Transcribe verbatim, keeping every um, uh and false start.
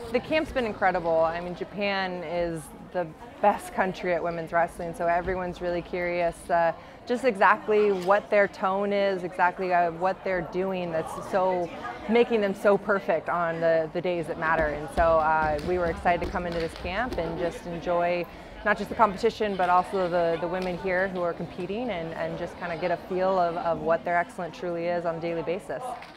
The camp's been incredible. I mean, Japan is the best country at women's wrestling, so everyone's really curious uh, just exactly what their tone is, exactly uh, what they're doing that's so making them so perfect on the, the days that matter. And so uh, we were excited to come into this camp and just enjoy not just the competition, but also the, the women here who are competing, and, and just kind of get a feel of, of what their excellence truly is on a daily basis.